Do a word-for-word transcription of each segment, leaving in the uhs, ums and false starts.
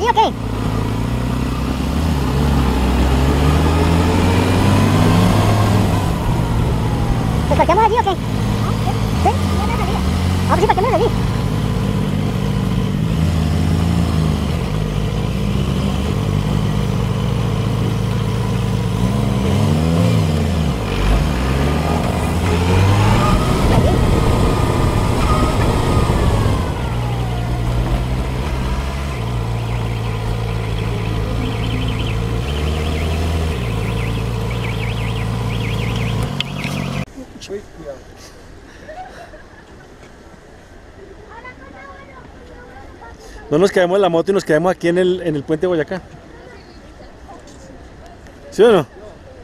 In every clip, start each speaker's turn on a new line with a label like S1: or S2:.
S1: o qué? ¿Pues parqueamos allí o qué? ¿Sí? Ah, pues sí, parqueamos allí.
S2: Uy, cuidado.
S3: No nos quedamos en la moto y nos quedamos aquí en el, en el puente de Boyacá. ¿Sí o no?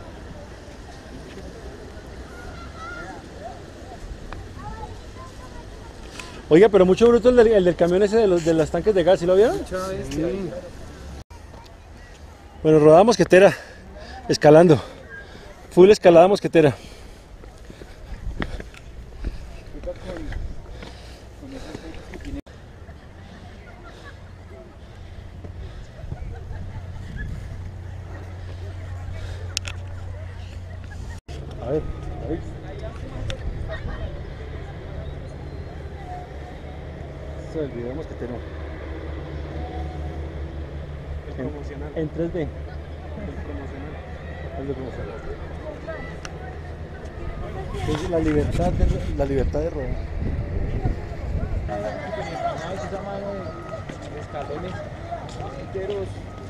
S3: Oiga, pero mucho bruto el del, el del camión ese de los, de los tanques de gas, ¿sí lo vieron?
S2: Sí.
S3: Bueno, rodada mosquetera, escalando. Full escalada mosquetera. A ver, ahí. Eso es el video mosquetero.
S2: El promocional.
S3: En, en tres D.
S2: El promocional.
S3: El de promocional. Es la libertad de, la libertad de rodar.
S2: Se llama escalones enteros.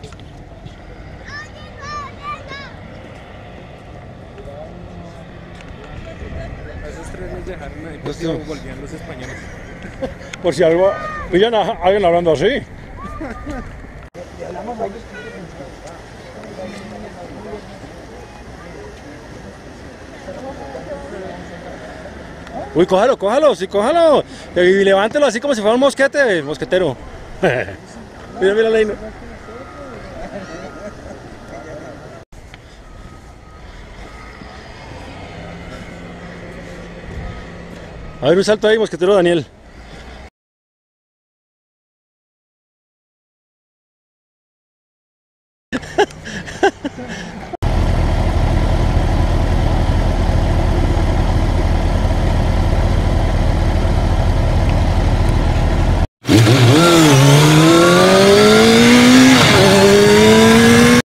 S2: A esos tres los dejaron ahí porque
S3: Hostia.
S2: volvían los españoles.
S3: Por si algo pillan a alguien hablando así. Uy, cójalo, cójalo, sí, cójalo. Y levántelo así como si fuera un mosquete, mosquetero. Mira, mira, Leino. A ver, un salto ahí, mosquetero Daniel.